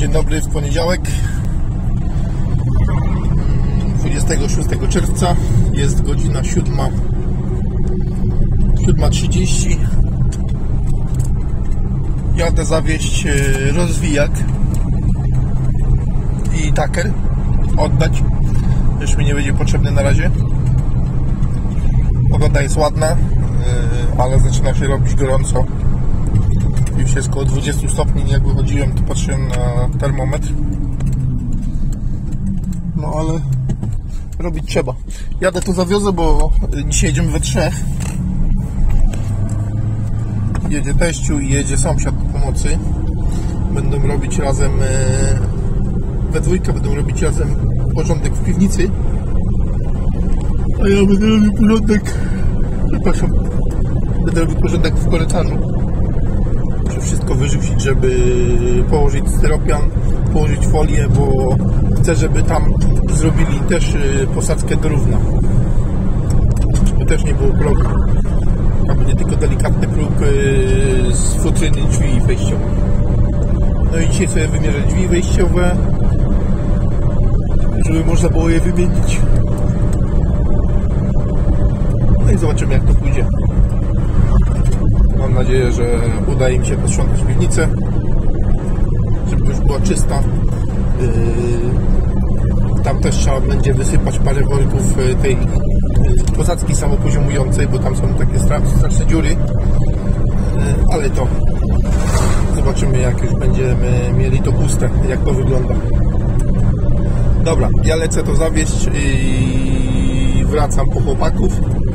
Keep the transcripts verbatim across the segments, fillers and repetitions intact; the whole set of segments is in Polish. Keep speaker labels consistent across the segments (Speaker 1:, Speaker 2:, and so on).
Speaker 1: Dzień dobry, w poniedziałek dwudziestego szóstego czerwca, jest godzina siódma trzydzieści. Jadę zawieźć rozwijak i taker, oddać, już mi nie będzie potrzebny na razie. Pogoda jest ładna, ale zaczyna się robić gorąco. Już jest około dwudziestu stopni. Jak wychodziłem, to patrzyłem na termometr. No ale robić trzeba. Jadę tu zawiozę, bo dzisiaj jedziemy we trzech. Jedzie teściu i jedzie sąsiad do pomocy. Będą robić razem, we dwójkę będą robić razem porządek w piwnicy. A ja będę robił porządek, przepraszam, będę robił porządek w korytarzu. Muszę wszystko wyrzucić, żeby położyć styropian, położyć folię, bo chcę, żeby tam zrobili też posadzkę do równa, żeby też nie było progu. A będzie tylko delikatny próg z futryny drzwi wejściowych. No i dzisiaj sobie wymierzę drzwi wejściowe, żeby można było je wymienić. No i zobaczymy, jak to pójdzie. Mam nadzieję, że uda im się posprzątać piwnicę, żeby już była czysta. Tam też trzeba będzie wysypać parę worków tej posadzki samopoziomującej, bo tam są takie straszne dziury. Ale to zobaczymy, jak już będziemy mieli to puste, jak to wygląda. Dobra, ja lecę to zawieźć i wracam po chłopaków.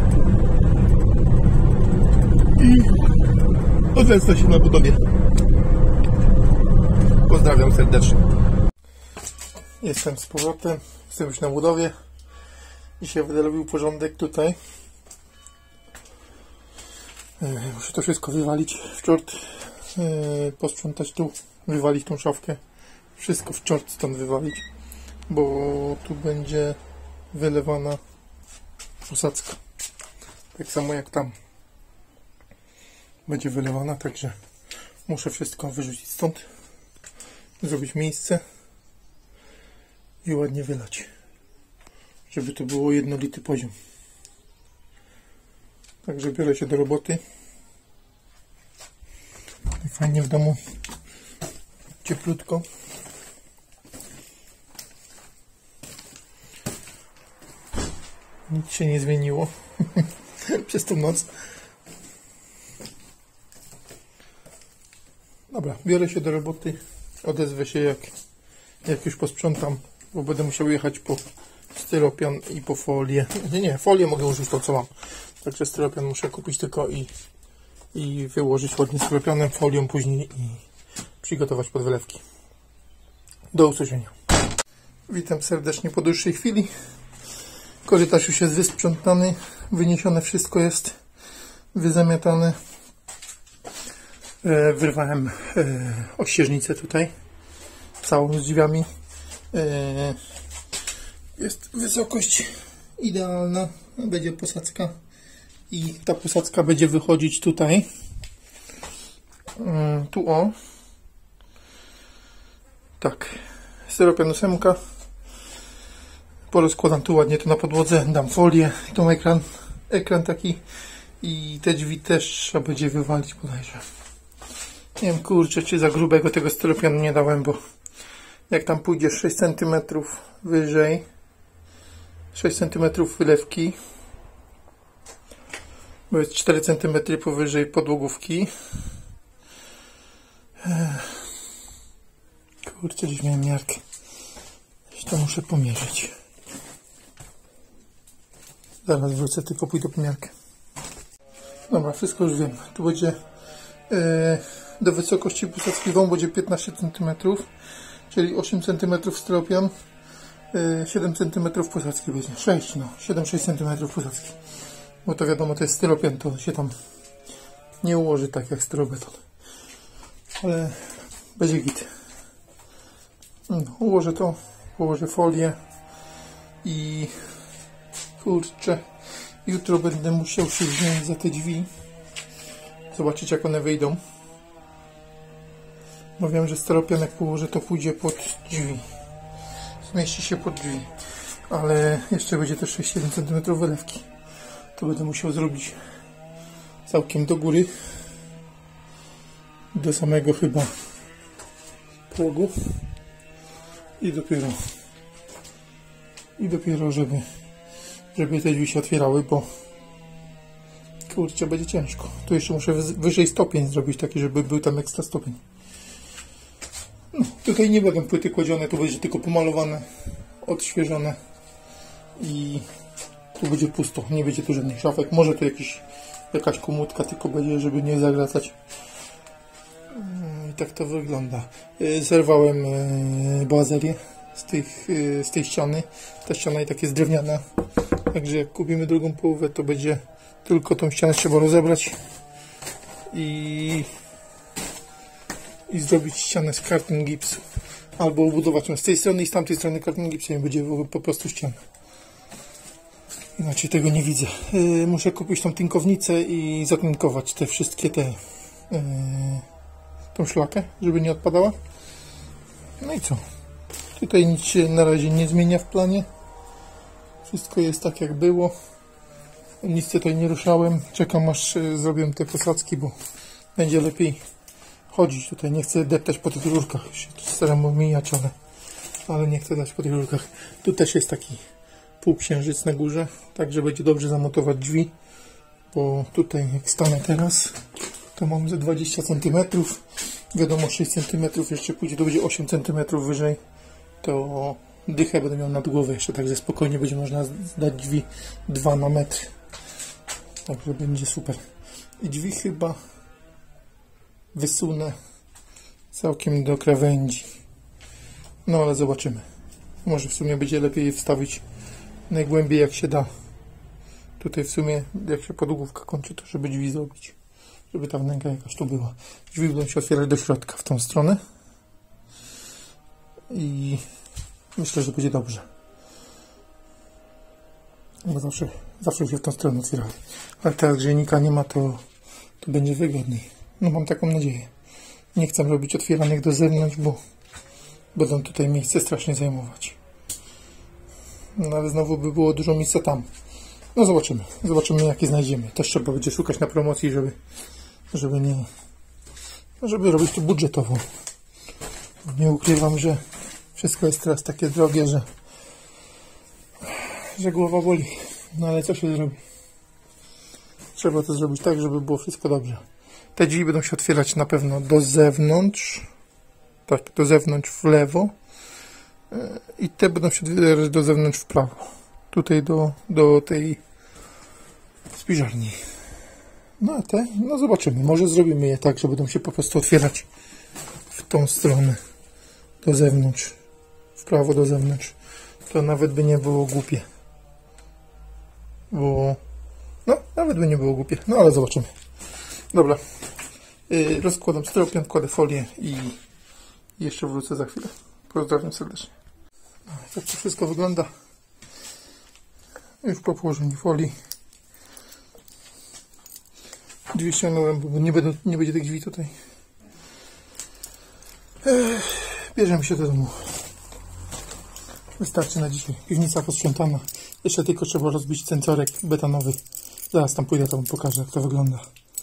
Speaker 1: I odwrócę się na budowie. Pozdrawiam serdecznie. Jestem z powrotem. Jestem już na budowie. Dzisiaj będę robił porządek tutaj. Muszę to wszystko wywalić w czort. Posprzątać tu. Wywalić tą szafkę. Wszystko w czort stąd wywalić. Bo tu będzie wylewana posadzka. Tak samo jak tam będzie wylewana, także muszę wszystko wyrzucić stąd, zrobić miejsce i ładnie wylać, żeby to było jednolity poziom. Także biorę się do roboty. I fajnie w domu, cieplutko. Nic się nie zmieniło przez tą noc. Dobra, biorę się do roboty, odezwę się jak, jak już posprzątam, bo będę musiał jechać po styropian i po folię. Nie, nie, folię mogę użyć to, co mam. Także styropian muszę kupić tylko i, i wyłożyć ładnie styropianem, folią później i przygotować pod wylewki. Do usłyszenia. Witam serdecznie po dłuższej chwili. Korytarz już jest wysprzątany, wyniesione wszystko jest, wyzamiatane. Wyrwałem ościeżnicę tutaj, całą z drzwiami. Jest wysokość idealna, będzie posadzka i ta posadzka będzie wychodzić tutaj. Tu o. Tak, styropian ósemka. Porozkładam tu ładnie to na podłodze, dam folię, tą ekran, ekran taki i te drzwi też trzeba będzie wywalić bodajże. Nie wiem, kurczę, czy za grubego tego styropianu nie dałem, bo jak tam pójdzie sześć centymetrów wyżej, sześć centymetrów wylewki, bo jest cztery centymetry powyżej podłogówki. Kurczę, gdzieś miałem miarkę. Gdzieś to muszę pomierzyć. Zaraz wrócę, tylko pójdę po miarkę. Dobra, wszystko już wiem. Tu będzie yy, do wysokości posadzki wąż będzie piętnaście centymetrów, czyli osiem centymetrów styropian, yy, siedem centymetrów posadzki będzie. sześć, no, siedem sześć centymetrów posadzki. Bo to wiadomo, to jest styropian, to się tam nie ułoży tak jak styrobeton. Ale będzie git. No, ułożę to, położę folię i kurczę, jutro będę musiał się wziąć za te drzwi, zobaczyć jak one wyjdą. Bo wiem, że styropian jak położę, to pójdzie pod drzwi. Zmieści się pod drzwi. Ale jeszcze będzie też sześć siedem centymetrów wylewki. To będę musiał zrobić całkiem do góry. Do samego chyba progu. I dopiero i dopiero, żeby żeby te drzwi się otwierały, bo kurczę, będzie ciężko. Tu jeszcze muszę wyżej stopień zrobić, taki, żeby był tam ekstra stopień. No, tutaj nie będą płyty kładzione, tu będzie tylko pomalowane, odświeżone i tu będzie pusto, nie będzie tu żadnych szafek. Może tu jakiś, jakaś komódka tylko będzie, żeby nie zagracać. I tak to wygląda. Zerwałem boazerię z, tych, z tej ściany. Ta ściana i tak jest drewniana, także jak kupimy drugą połowę, to będzie tylko tą ścianę trzeba rozebrać i, i zrobić ścianę z karton gipsu. Albo ubudować ją z tej strony i z tamtej strony karton gipsu, nie będzie po prostu ściana. Inaczej tego nie widzę. Yy, muszę kupić tą tynkownicę i zatynkować te wszystkie te yy, tą szlakę, żeby nie odpadała. No i co? Tutaj nic się na razie nie zmienia w planie. Wszystko jest tak jak było. Nic tutaj nie ruszałem. Czekam aż yy, zrobię te posadzki, bo będzie lepiej chodzić tutaj. Nie chcę deptać po tych rurkach. Staram się omijać, ale, ale nie chcę dać po tych rurkach. Tu też jest taki półksiężyc na górze, także będzie dobrze zamontować drzwi, bo tutaj jak stanę teraz, to mam ze dwadzieścia centymetrów, wiadomo sześć centymetrów jeszcze pójdzie, to będzie osiem centymetrów wyżej, to dychę będę miał nad głowę jeszcze, także spokojnie będzie można dać drzwi dwa na metr, także będzie super. I drzwi chyba wysunę całkiem do krawędzi, no ale zobaczymy, może w sumie będzie lepiej je wstawić najgłębiej jak się da. Tutaj w sumie jak się podłogówka kończy, to żeby drzwi zrobić, żeby ta wnęka jakaś tu była. Drzwi będą się otwierać do środka w tą stronę i myślę, że będzie dobrze, bo zawsze, zawsze się w tą stronę otwierały, ale teraz grzejnika nie ma, to, to będzie wygodniej. No mam taką nadzieję. Nie chcę robić otwieranych do zewnątrz, bo będą tutaj miejsce strasznie zajmować. No ale znowu by było dużo miejsca tam. No zobaczymy. Zobaczymy jakie znajdziemy. Też trzeba będzie szukać na promocji, żeby żeby nie żeby robić to budżetowo. Nie ukrywam, że wszystko jest teraz takie drogie, że że głowa boli. No ale co się zrobi? Trzeba to zrobić tak, żeby było wszystko dobrze. Te drzwi będą się otwierać na pewno do zewnątrz. Tak, do zewnątrz w lewo. I te będą się otwierać do zewnątrz w prawo. Tutaj do, do tej spiżarni. No a te, no zobaczymy. Może zrobimy je tak, że będą się po prostu otwierać w tą stronę. Do zewnątrz. W prawo do zewnątrz. To nawet by nie było głupie. Bo... No, nawet by nie było głupie. No ale zobaczymy. Dobra. Yy, rozkładam styropian, kładę folię i jeszcze wrócę za chwilę. Pozdrawiam serdecznie. Tak to wszystko wygląda. Już po położeniu folii. Drzwi ściągnąłem, bo nie, będą, nie będzie tych drzwi tutaj. Ech, bierzemy się do domu. Wystarczy na dzisiaj. Piwnica posprzątana. Jeszcze tylko trzeba rozbić cencorek betonowy. Zaraz tam pójdę, to wam pokażę, jak to wygląda.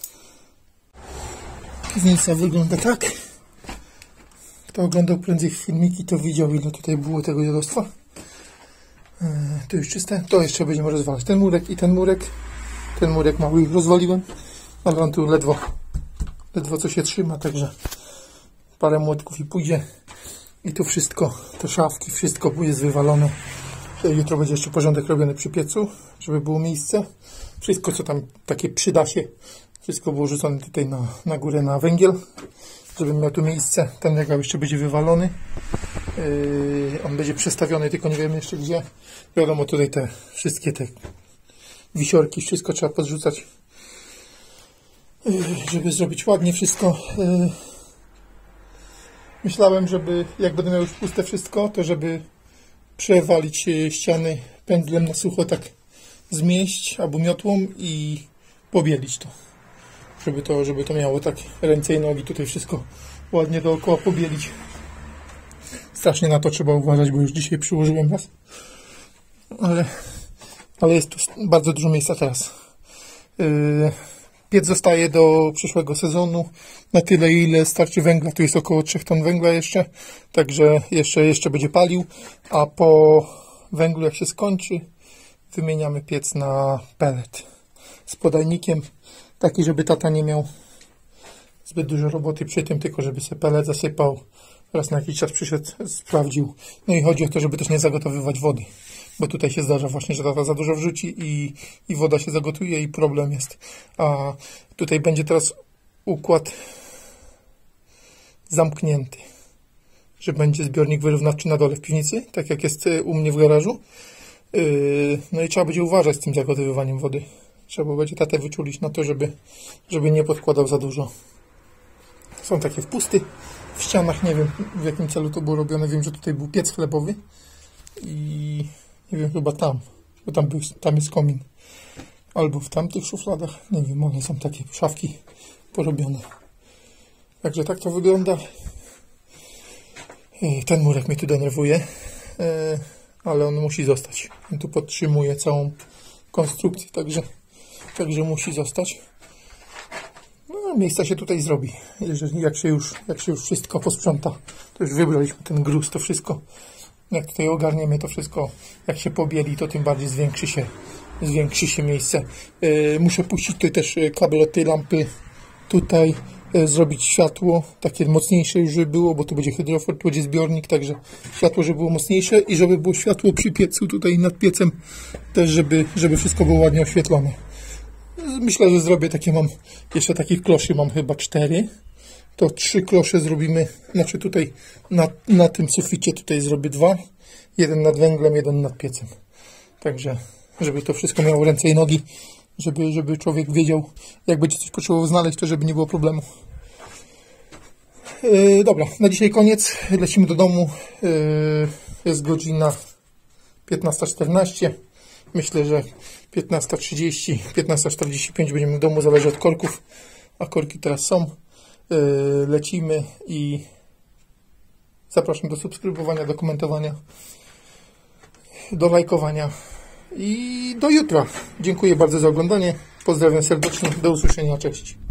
Speaker 1: Piwnica wygląda tak. Kto oglądał prędzej filmiki, to widział, ile tutaj było tego dziadostwa. Yy, to już czyste. To jeszcze będziemy rozwalać. Ten murek i ten murek. Ten murek mały już rozwaliłem. Ale on tu ledwo, ledwo co się trzyma, także parę młotków i pójdzie. I tu wszystko, te szafki, wszystko jest wywalone. Jutro będzie jeszcze porządek robiony przy piecu, żeby było miejsce. Wszystko, co tam takie przyda się, wszystko było rzucone tutaj na, na górę na węgiel, żeby miał tu miejsce. Ten regał jeszcze będzie wywalony. Yy, on będzie przestawiony, tylko nie wiem jeszcze gdzie. Wiadomo, tutaj te wszystkie te wisiorki, wszystko trzeba podrzucać, yy, żeby zrobić ładnie wszystko. Yy, myślałem, żeby jak będę miał już puste wszystko, to żeby przewalić ściany pędzlem na sucho, tak zmieść albo miotłą i pobielić to. Żeby to, żeby to miało tak ręce i nogi, tutaj wszystko ładnie dookoła pobielić. Strasznie na to trzeba uważać, bo już dzisiaj przyłożyłem raz. Ale, ale jest tu bardzo dużo miejsca teraz. Yy, piec zostaje do przyszłego sezonu na tyle, ile starczy węgla. Tu jest około trzech ton węgla jeszcze, także jeszcze, jeszcze będzie palił, a po węglu, jak się skończy, wymieniamy piec na pellet z podajnikiem, taki, żeby tata nie miał zbyt dużo roboty przy tym, tylko żeby sobie pellet zasypał, raz na jakiś czas przyszedł, sprawdził. No i chodzi o to, żeby też nie zagotowywać wody, bo tutaj się zdarza właśnie, że tata za dużo wrzuci i, i woda się zagotuje i problem jest. A tutaj będzie teraz układ zamknięty, że będzie zbiornik wyrównawczy na dole w piwnicy, tak jak jest u mnie w garażu. No i trzeba będzie uważać z tym zagotowywaniem wody. Trzeba będzie tatę wyczulić na to, żeby, żeby nie podkładał za dużo. Są takie wpusty w ścianach, nie wiem w jakim celu to było robione. Wiem, że tutaj był piec chlebowy i nie wiem, chyba tam, bo tam, był, tam jest komin. Albo w tamtych szufladach, nie wiem, one są takie szafki porobione. Także tak to wygląda. Ten murek mnie tu denerwuje, ale on musi zostać. On tu podtrzymuje całą konstrukcję, także, także musi zostać. No, miejsca się tutaj zrobi. Jeżeli, jak, się już, jak się już wszystko posprząta, to już wybraliśmy ten gruz, to wszystko. Jak tutaj ogarniemy to wszystko, jak się pobieli, to tym bardziej zwiększy się, zwiększy się miejsce. Yy, muszę puścić tutaj też kabel od tej lampy tutaj, yy, zrobić światło, takie mocniejsze już żeby było, bo tu będzie hydrofor, tu będzie zbiornik, także światło, żeby było mocniejsze i żeby było światło przy piecu, tutaj nad piecem też, żeby, żeby wszystko było ładnie oświetlone. Myślę, że zrobię takie, mam jeszcze takich kloszy, mam chyba cztery. To trzy klosze zrobimy, znaczy tutaj na, na tym suficie tutaj zrobię dwa. Jeden nad węglem, jeden nad piecem. Także, żeby to wszystko miało ręce i nogi, żeby, żeby człowiek wiedział, jak będzie coś potrzebował znaleźć, to żeby nie było problemu. Yy, dobra, na dzisiaj koniec. Lecimy do domu. Yy, jest godzina piętnasta czternaście. Myślę, że piętnasta trzydzieści, piętnasta czterdzieści pięć będziemy w domu, zależy od korków, a korki teraz są. Yy, lecimy i zapraszam do subskrybowania, do komentowania, do lajkowania i do jutra. Dziękuję bardzo za oglądanie. Pozdrawiam serdecznie. Do usłyszenia. Cześć.